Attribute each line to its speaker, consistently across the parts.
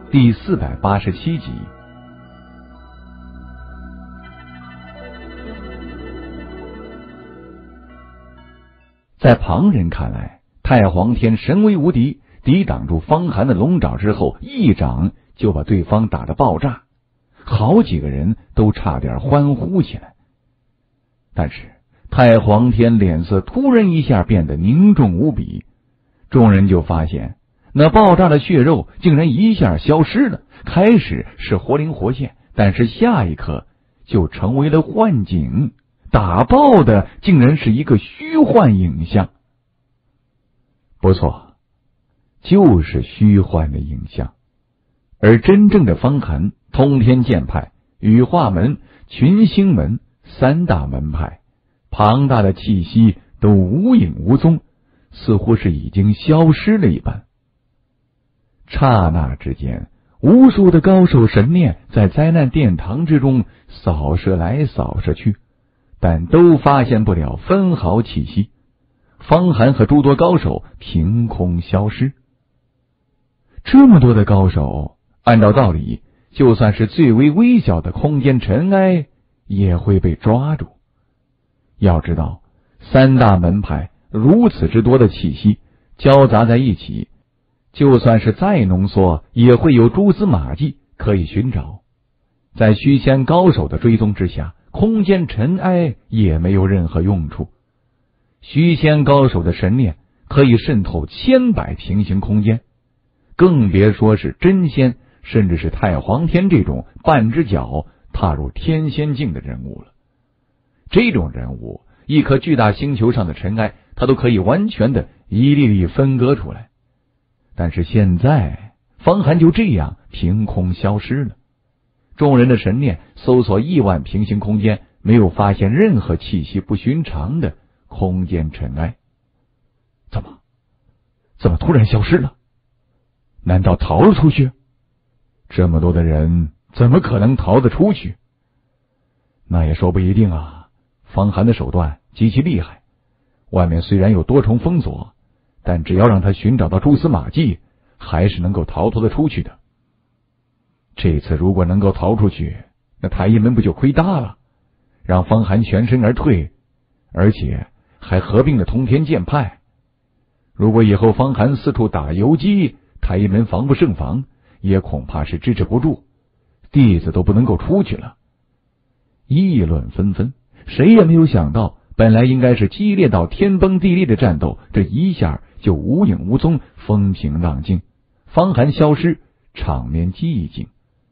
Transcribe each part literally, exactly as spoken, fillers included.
Speaker 1: 第四百八十七集。在旁人看来，太皇天神威无敌，抵挡住方寒的龙爪之后，一掌就把对方打得爆炸，好几个人都差点欢呼起来。但是太皇天脸色突然一下变得凝重无比，众人就发现那爆炸的血肉竟然一下消失了，开始是活灵活现，但是下一刻就成为了幻景，打爆的竟然是一个虚幻影像。不错，就是虚幻的影像。而真正的方寒，通天剑派、羽化门、群星门三大门派，庞大的气息都无影无踪，似乎是已经消失了一般。刹那之间，无数的高手神念在灾难殿堂之中扫射来扫射去，但都发现不了分毫气息。方寒和诸多高手凭空消失。这么多的高手，按照道理，就算是最为微小的空间尘埃也会被抓住。要知道，三大门派如此之多的气息交杂在一起，就算是再浓缩，也会有蛛丝马迹可以寻找。在虚仙高手的追踪之下，空间尘埃也没有任何用处。虚仙高手的神念可以渗透千百平行空间，更别说是真仙，甚至是太皇天这种半只脚踏入天仙境的人物了。这种人物，一颗巨大星球上的尘埃，他都可以完全的一粒粒分割出来。但是现在，方寒就这样凭空消失了。众人的神念搜索亿万平行空间，没有发现任何气息不寻常的空间尘埃。怎么，怎么突然消失了？难道逃了出去？这么多的人，怎么可能逃得出去？那也说不一定啊。方寒的手段极其厉害，外面虽然有多重封锁，但只要让他寻找到蛛丝马迹，还是能够逃脱得出去的。这次如果能够逃出去，那太医门不就亏大了？让方寒全身而退，而且还合并了通天剑派。如果以后方寒四处打游击，太医门防不胜防，也恐怕是支持不住，弟子都不能够出去了。议论纷纷，谁也没有想到，本来应该是激烈到天崩地裂的战斗，这一下就无影无踪，风平浪静，方寒消失，场面寂静。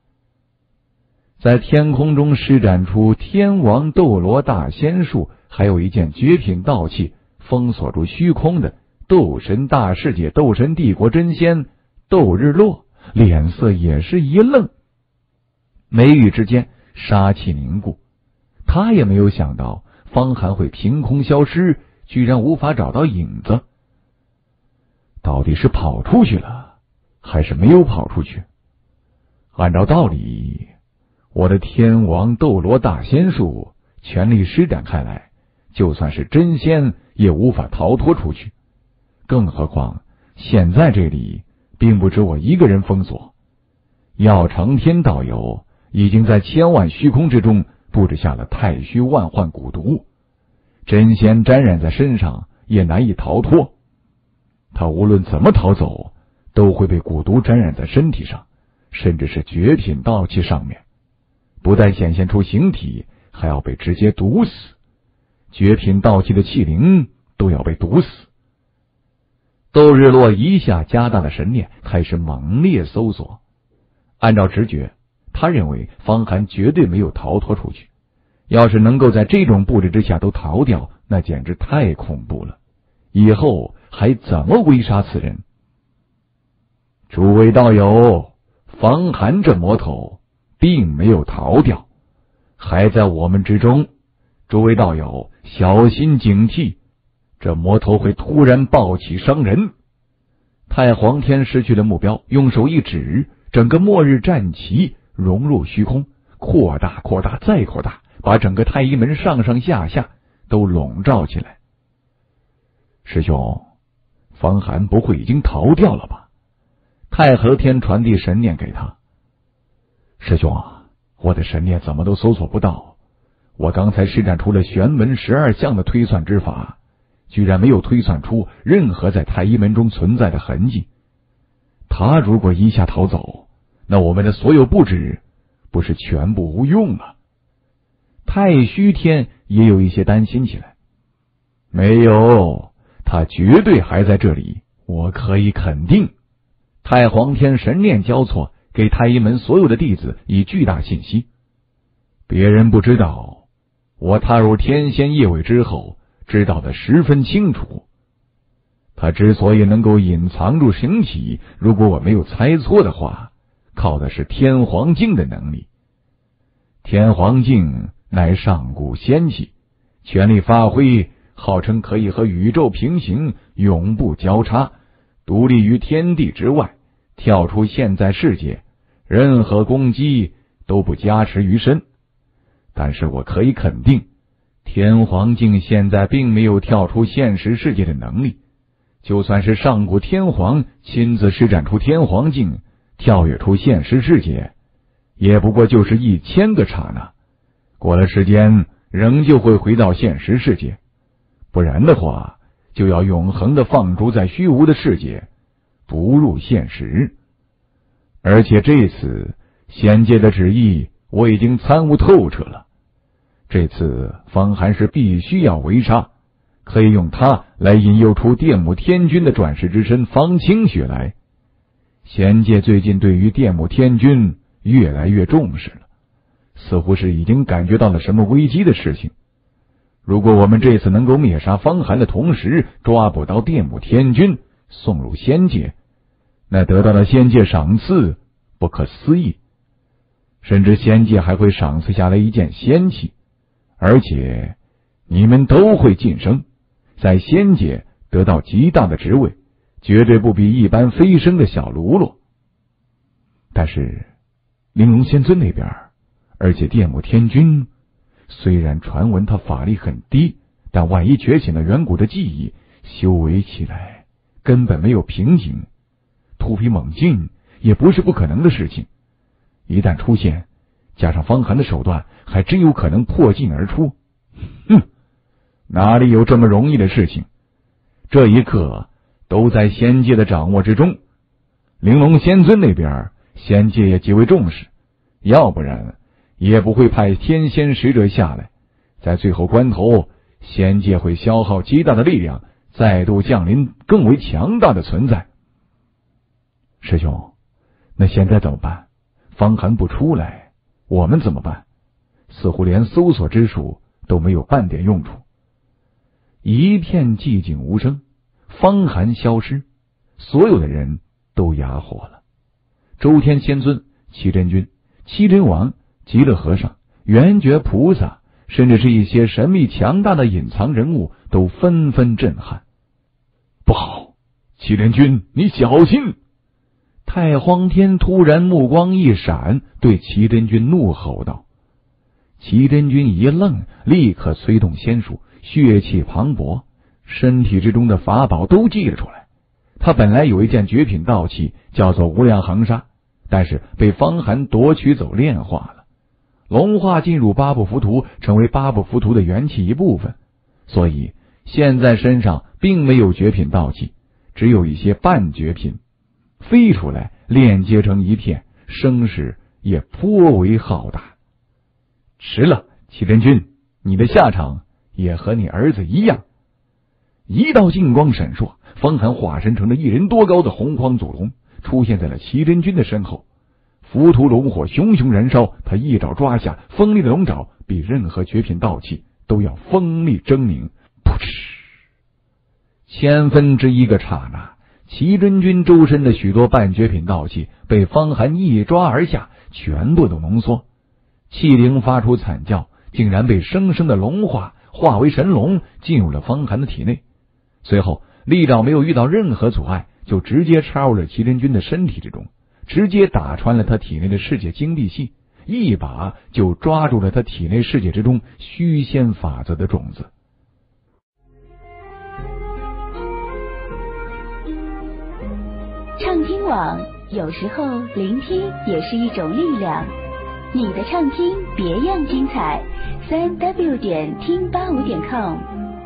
Speaker 1: 在天空中施展出天王斗罗大仙术，还有一件绝品道器封锁住虚空的斗神大世界斗神帝国真仙斗日落，脸色也是一愣，眉宇之间杀气凝固。他也没有想到方寒会凭空消失，居然无法找到影子。到底是跑出去了，还是没有跑出去？按照道理，我的天王斗罗大仙术全力施展开来，就算是真仙也无法逃脱出去。更何况现在这里并不止我一个人封锁，耀成天道友已经在千万虚空之中布置下了太虚万幻蛊毒，真仙沾染在身上也难以逃脱。他无论怎么逃走，都会被蛊毒沾染在身体上，甚至是绝品道器上面，不但显现出形体，还要被直接毒死，绝品道器的器灵都要被毒死。窦日落一下加大了神念，开始猛烈搜索。按照直觉，他认为方寒绝对没有逃脱出去，要是能够在这种布置之下都逃掉，那简直太恐怖了，以后还怎么围杀此人？诸位道友，方寒这魔头并没有逃掉，还在我们之中，诸位道友小心警惕，这魔头会突然暴起伤人。太皇天失去了目标，用手一指，整个末日战旗融入虚空，扩大扩大再扩大，把整个太医门上上下下都笼罩起来。师兄，方寒不会已经逃掉了吧？ 太和天传递神念给他。师兄啊，我的神念怎么都搜索不到，我刚才施展出了玄门十二相的推算之法，居然没有推算出任何在太医门中存在的痕迹。他如果一下逃走，那我们的所有布置不是全部无用了？太虚天也有一些担心起来。没有，他绝对还在这里，我可以肯定。太皇天神念交错，给太医门所有的弟子以巨大信息。别人不知道，我踏入天仙夜尾之后，知道的十分清楚。他之所以能够隐藏住形体，如果我没有猜错的话，靠的是天皇镜的能力。天皇镜乃上古仙气，全力发挥，号称可以和宇宙平行，永不交叉，独立于天地之外，跳出现在世界，任何攻击都不加持于身。但是我可以肯定，天皇镜现在并没有跳出现实世界的能力。就算是上古天皇亲自施展出天皇镜，跳跃出现实世界，也不过就是一千个刹那，过了时间仍旧会回到现实世界。不然的话，就要永恒的放逐在虚无的世界，不入现实。而且这次仙界的旨意我已经参悟透彻了，这次方寒是必须要围杀，可以用它来引诱出电母天君的转世之身方清雪来。仙界最近对于电母天君越来越重视了，似乎是已经感觉到了什么危机的事情。如果我们这次能够灭杀方寒的同时抓捕到电母天君，送入仙界，那得到的仙界赏赐不可思议，甚至仙界还会赏赐下来一件仙器，而且你们都会晋升，在仙界得到极大的职位，绝对不比一般飞升的小喽啰。但是玲珑仙尊那边，而且电母天君虽然传闻他法力很低，但万一觉醒了远古的记忆，修为起来根本没有瓶颈，突飞猛进也不是不可能的事情。一旦出现，加上方寒的手段，还真有可能破镜而出。哼，哪里有这么容易的事情？这一刻都在仙界的掌握之中。玲珑仙尊那边，仙界也极为重视，要不然也不会派天仙使者下来。在最后关头，仙界会消耗极大的力量，再度降临更为强大的存在。师兄，那现在怎么办？方寒不出来，我们怎么办？似乎连搜索之术都没有半点用处。一片寂静无声，方寒消失，所有的人都哑火了。周天仙尊、七真君、七真王、极乐和尚、圆觉菩萨，甚至是一些神秘强大的隐藏人物，都纷纷震撼。不好，七真君，你小心！太皇天突然目光一闪，对齐真君怒吼道。齐真君一愣，立刻催动仙术，血气磅礴，身体之中的法宝都祭了出来。他本来有一件绝品道器，叫做无量恒沙，但是被方寒夺取走炼化了，龙化进入八部浮屠，成为八部浮屠的元气一部分，所以现在身上并没有绝品道器，只有一些半绝品，飞出来链接成一片，声势也颇为浩大。迟了，齐真君，你的下场也和你儿子一样。一道金光闪烁，方寒化身成了一人多高的洪荒祖龙，出现在了齐真君的身后。浮屠龙火熊熊燃烧，他一爪抓下，锋利的龙爪比任何绝品道器都要锋利狰狞。噗嗤！千分之一个刹那，齐真君周身的许多半绝品道器被方寒一抓而下，全部都浓缩。气灵发出惨叫，竟然被生生的龙化，化为神龙，进入了方寒的体内。随后利爪没有遇到任何阻碍，就直接插入了齐真君的身体之中，直接打穿了他体内的世界精闭系，一把就抓住了他体内世界之中虚仙法则的种子。
Speaker 2: 畅听网有时候聆听也是一种力量。你的畅听别样精彩，三 w 点听八五点 com。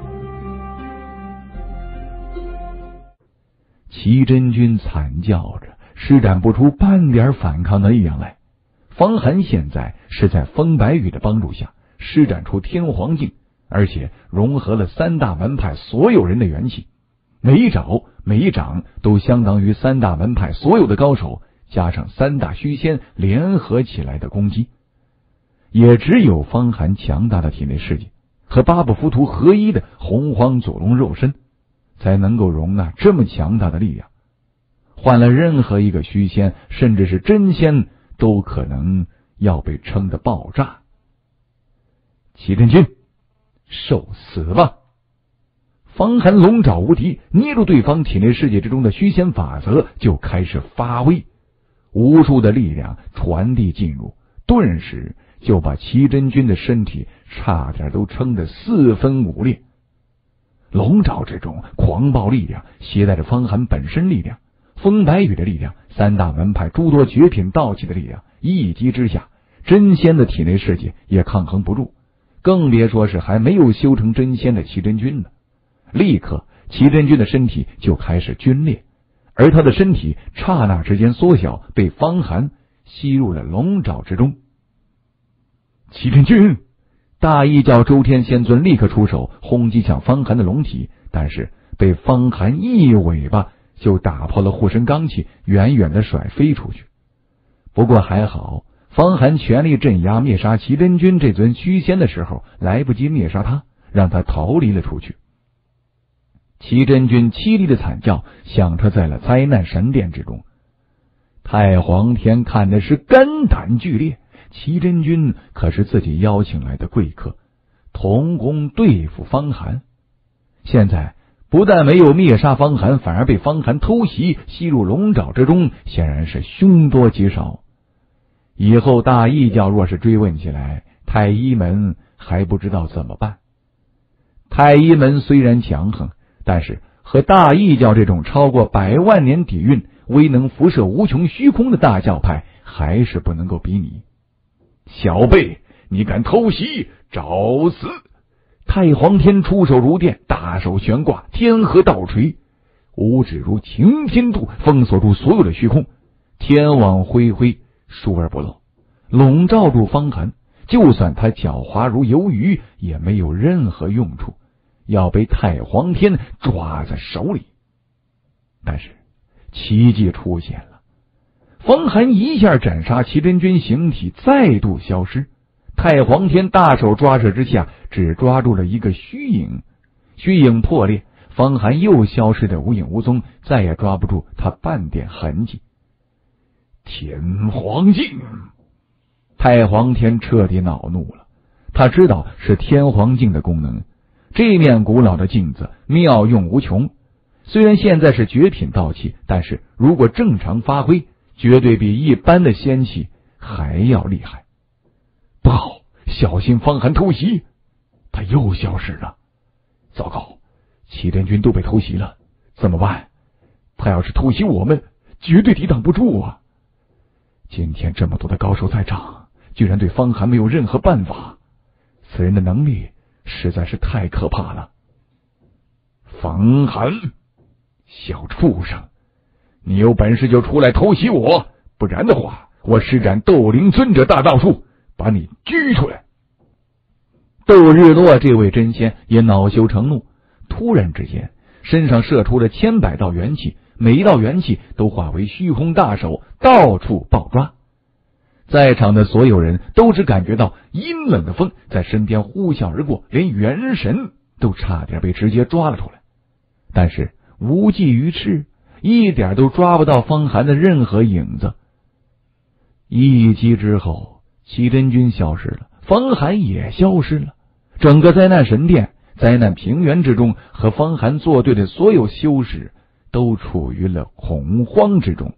Speaker 1: 齐真君惨叫着，施展不出半点反抗的力量来。方寒现在是在风白羽的帮助下施展出天皇镜，而且融合了三大门派所有人的元气，每一招每一掌都相当于三大门派所有的高手加上三大虚仙联合起来的攻击。也只有方寒强大的体内世界和八部浮屠合一的洪荒左龙肉身，才能够容纳这么强大的力量。换了任何一个虚仙甚至是真仙，都可能要被撑得爆炸。齐真君，受死吧！方寒龙爪无敌，捏住对方体内世界之中的虚仙法则就开始发威，无数的力量传递进入，顿时就把齐真君的身体差点都撑得四分五裂。龙爪之中狂暴力量携带着方寒本身力量、风白羽的力量、三大门派诸多绝品道器的力量，一击之下，真仙的体内世界也抗衡不住，更别说是还没有修成真仙的齐真君了。立刻齐真君的身体就开始皲裂，而他的身体刹那之间缩小，被方寒吸入了龙爪之中。齐真君，大异教周天仙尊立刻出手轰击向方寒的龙体，但是被方寒一尾巴就打破了护身罡气，远远的甩飞出去。不过还好，方寒全力镇压灭杀齐真君这尊虚仙的时候，来不及灭杀他，让他逃离了出去。齐真君凄厉的惨叫响彻在了灾难神殿之中。太皇天看的是肝胆俱裂，齐真君可是自己邀请来的贵客，同工对付方寒。现在不但没有灭杀方寒，反而被方寒偷袭吸入龙爪之中，显然是凶多吉少。以后大异教若是追问起来，太医门还不知道怎么办。太医门虽然强横，但是和大异教这种超过百万年底蕴、威能辐射无穷虚空的大教派还是不能够比拟。小辈，你敢偷袭，找死！太皇天出手如电，大手悬挂，天河倒垂，五指如擎天柱，封锁住所有的虚空，天网恢恢，疏而不漏，笼罩住方寒。就算他狡猾如游鱼，也没有任何用处，要被太皇天抓在手里。但是奇迹出现了，方寒一下斩杀齐真君，形体再度消失。太皇天大手抓扯之下，只抓住了一个虚影，虚影破裂，方寒又消失的无影无踪，再也抓不住他半点痕迹。天皇镜！太皇天彻底恼怒了，他知道是天皇镜的功能，这面古老的镜子妙用无穷，虽然现在是绝品道器，但是如果正常发挥，绝对比一般的仙器还要厉害。不好，小心方寒偷袭！他又消失了。糟糕，齐真君都被偷袭了，怎么办？他要是偷袭我们，绝对抵挡不住啊！今天这么多的高手在场，居然对方寒没有任何办法，此人的能力实在是太可怕了。方寒，小畜生，你有本事就出来偷袭我，不然的话，我施展斗灵尊者大道术，把你拘出来。斗日落这位真仙也恼羞成怒，突然之间身上射出了千百道元气，每一道元气都化为虚空大手，到处暴抓。在场的所有人都只感觉到阴冷的风在身边呼啸而过，连元神都差点被直接抓了出来。但是无济于事，一点都抓不到方寒的任何影子。一击之后，齐真君消失了，方寒也消失了。整个灾难神殿、灾难平原之中，和方寒作对的所有修士都处于了恐慌之中。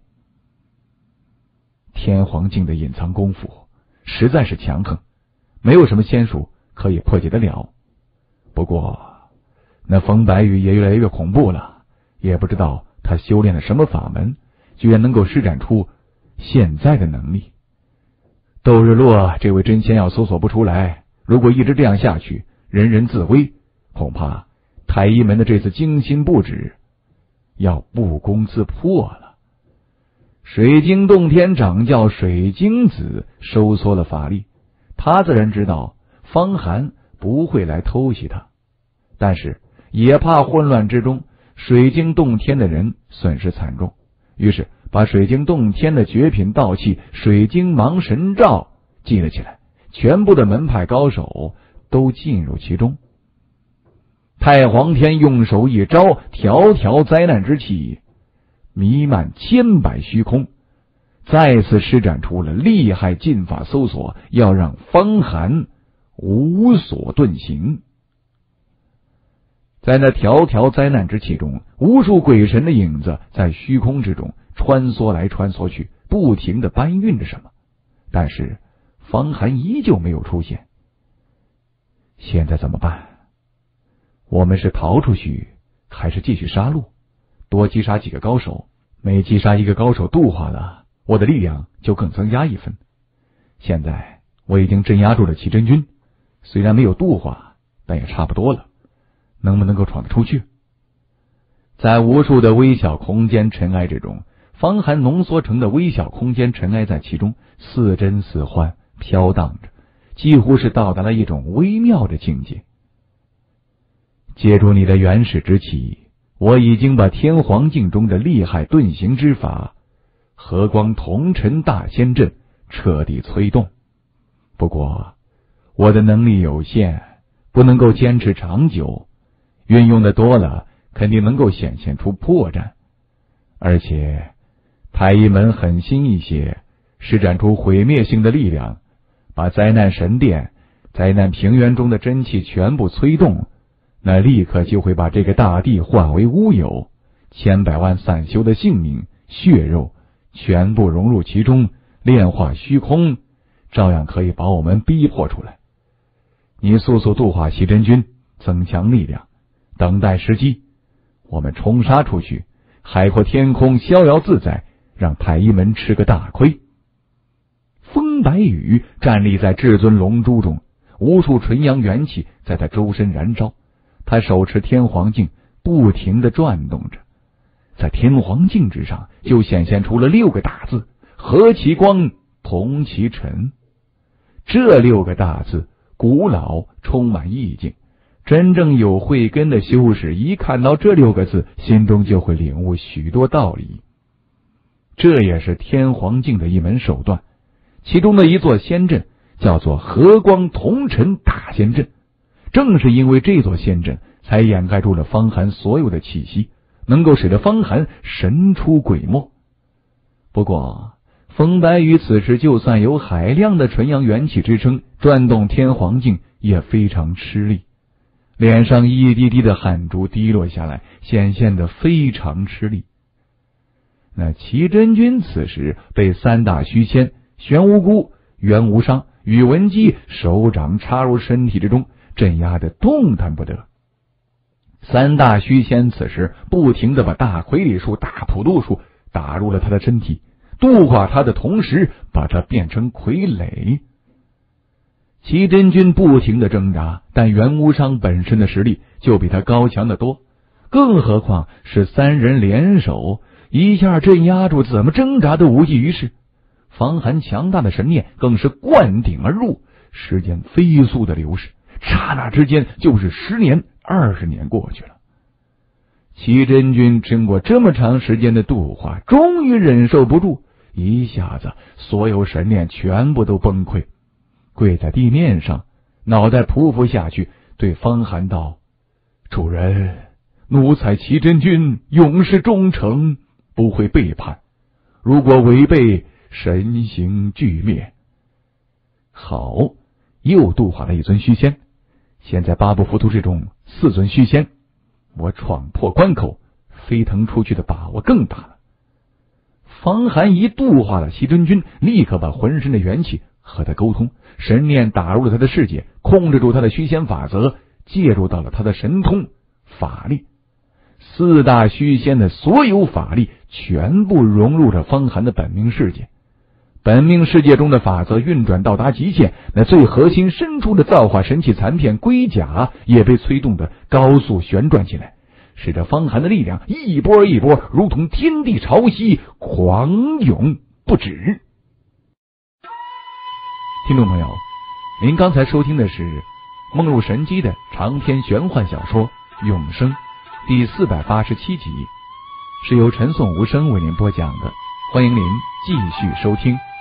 Speaker 1: 天皇镜的隐藏功夫实在是强横，没有什么仙术可以破解得了。不过那风白羽也越来越恐怖了，也不知道他修炼了什么法门， 居然能够施展出现在的能力。窦日落这位真仙要搜索不出来，如果一直这样下去，人人自危，恐怕太医门的这次精心布置要不攻自破了。水晶洞天掌教水晶子收缩了法力，他自然知道方寒不会来偷袭他，但是也怕混乱之中水晶洞天的人损失惨重，于是把水晶洞天的绝品道器水晶芒神罩记了起来，全部的门派高手都进入其中。太皇天用手一招，条条灾难之气弥漫千百虚空，再次施展出了厉害禁法搜索，要让方寒无所遁形。在那条条灾难之气中，无数鬼神的影子在虚空之中穿梭来穿梭去，不停地搬运着什么，但是方寒依旧没有出现。现在怎么办？我们是逃出去，还是继续杀戮？多击杀几个高手，每击杀一个高手度化了，我的力量就更增加一分。现在我已经镇压住了齐真君，虽然没有度化，但也差不多了。能不能够闯得出去？在无数的微小空间尘埃之中，方寒浓缩成的微小空间尘埃在其中似真似幻飘荡着，几乎是到达了一种微妙的境界。借助你的原始之气，我已经把天皇镜中的厉害遁形之法和光同尘大仙阵彻底催动。不过我的能力有限，不能够坚持长久，运用的多了肯定能够显现出破绽。而且太医门狠心一些，施展出毁灭性的力量，把灾难神殿、灾难平原中的真气全部催动，那立刻就会把这个大地化为乌有，千百万散修的性命血肉全部融入其中，炼化虚空，照样可以把我们逼迫出来。你速速度化西真君，增强力量，等待时机，我们冲杀出去，海阔天空，逍遥自在，让太医门吃个大亏。风白羽站立在至尊龙珠中，无数纯阳元气在他周身燃烧，他手持天皇镜不停地转动着，在天皇镜之上就显现出了六个大字：和其光，同其尘。这六个大字古老，充满意境，真正有慧根的修士一看到这六个字，心中就会领悟许多道理。这也是天皇镜的一门手段，其中的一座仙阵叫做和光同尘大仙阵。正是因为这座仙阵，才掩盖住了方寒所有的气息，能够使得方寒神出鬼没。不过风白羽此时就算有海量的纯阳元气支撑，转动天皇镜也非常吃力，脸上一滴滴的汗珠滴落下来，显现得非常吃力。那齐真君此时被三大虚仙玄无辜、袁无伤、宇文姬手掌插入身体之中，镇压得动弹不得。三大虚仙此时不停地把大魁礼术、大普度术打入了他的身体，度化他的同时把他变成傀儡。齐真君不停地挣扎，但袁无伤本身的实力就比他高强得多，更何况是三人联手，一下镇压住，怎么挣扎都无济于事。方寒强大的神念更是灌顶而入，时间飞速的流逝，刹那之间就是十年、二十年过去了。齐真君经过这么长时间的度化，终于忍受不住，一下子所有神念全部都崩溃，跪在地面上，脑袋匍匐下去，对方寒道：主人，奴才齐真君永是忠诚，不会背叛，如果违背，神形俱灭。好，又度化了一尊虚仙，现在八部浮屠之中四尊虚仙，我闯破关口，飞腾出去的把握更大了。方寒一度化了齐真君，立刻把浑身的元气和他沟通，神念打入了他的世界，控制住他的虚仙法则，介入到了他的神通法力。 四大虚仙的所有法力全部融入了方寒的本命世界。本命世界中的法则运转到达极限，那最核心深处的造化神器残片龟甲也被催动的高速旋转起来，使得方寒的力量一波一波如同天地潮汐，狂涌不止。听众朋友，您刚才收听的是梦入神机的长篇玄幻小说《永生》第四百八十七集，是由陈颂无声为您播讲的，欢迎您继续收听。